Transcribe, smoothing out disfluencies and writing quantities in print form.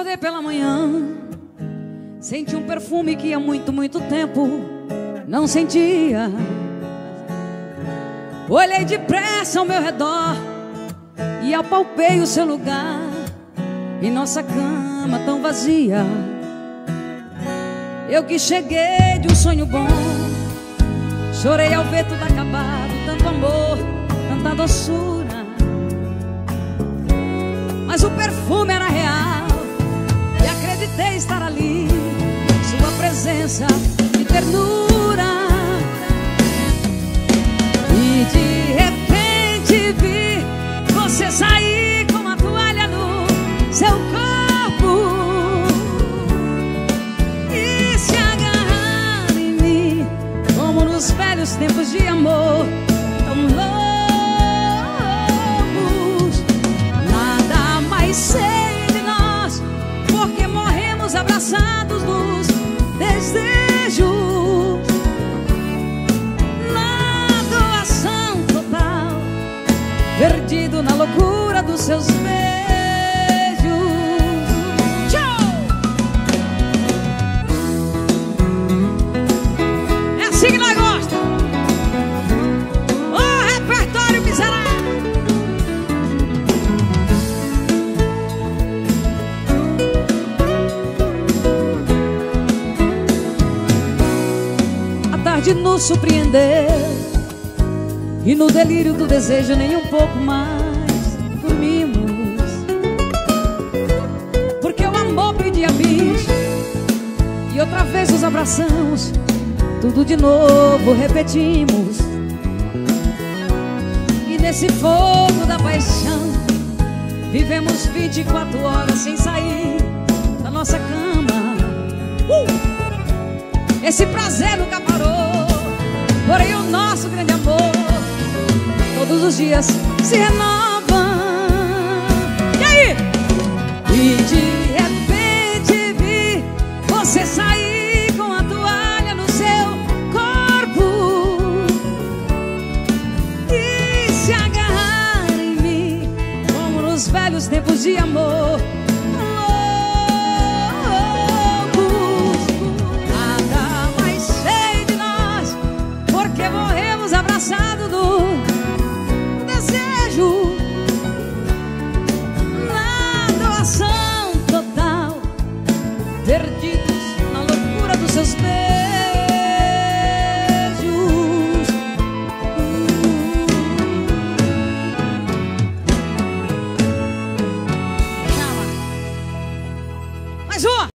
Acordei pela manhã, senti um perfume que há muito, muito tempo não sentia. Olhei depressa ao meu redor e apalpei o seu lugar em nossa cama tão vazia. Eu que cheguei de um sonho bom, chorei ao ver tudo acabado, tanto amor, tanta doçura. Mas o perfume era real e acreditei estar ali, sua presença e ternura. E de repente vi você sair com a toalha no seu corpo e se agarrar em mim, como nos velhos tempos de amor tão loucos. Nada mais sei de nós, porque morremos abraçados nos desejos, na doação total, perdido na loucura dos seus beijos. Tchau! É assim que nós gostamos. Ô, repertório miserável! A tarde nos surpreendeu e no delírio do desejo nem um pouco mais dormimos, porque o amor pedia bicho e outra vez nos abraçamos, tudo de novo repetimos. E nesse fogo da paixão vivemos 24 horas sem sair da nossa cama. Esse prazer nunca parou, porém o nosso grande amor todos os dias se renova. E aí? E de repente vi você sair com a toalha no seu corpo e se agarrar em mim, como nos velhos tempos de amor loucos. Nada mais sei de nós, porque morremos abraçados do desejo, na doação total, perdidos na loucura dos seus beijos. Chama. Mais uma!